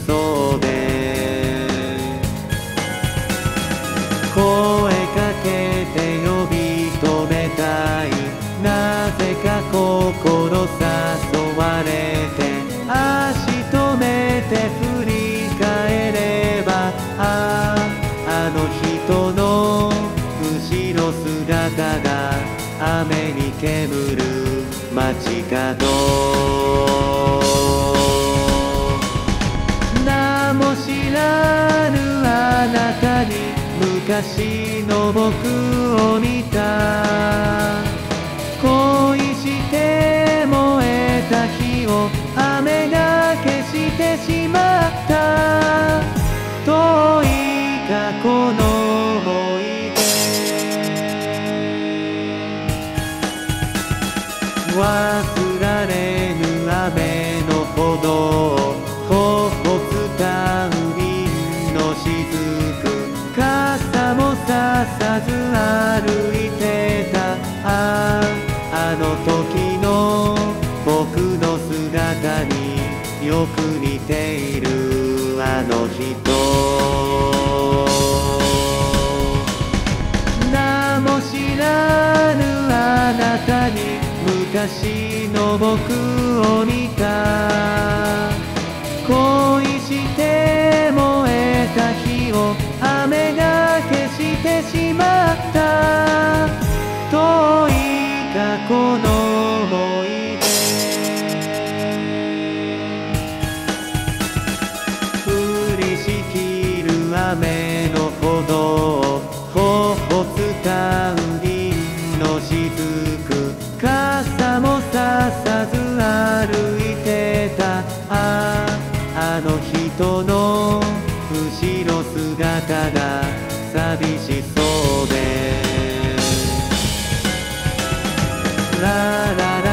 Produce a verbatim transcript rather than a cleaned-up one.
そうで声かけて呼び止めたいなぜか心誘われて足止めて振り返ればあああの人の後ろ姿が雨に煙る街角名も知らぬあなたに昔の僕を見た恋して燃えた火を雨が消してしまった遠い過去の思い出忘られぬ雨の歩道頬伝う銀の雫傘もささず歩いてたあああの時の僕の姿によく似ているあの人名も知らぬあなたに昔の僕を見た恋して燃えた火を雨が消してしまった遠い過去の思い出降りしきる雨の歩道頬伝う銀の雫傘もささず歩いてたあああの人の後ろ姿が寂しそうでラララ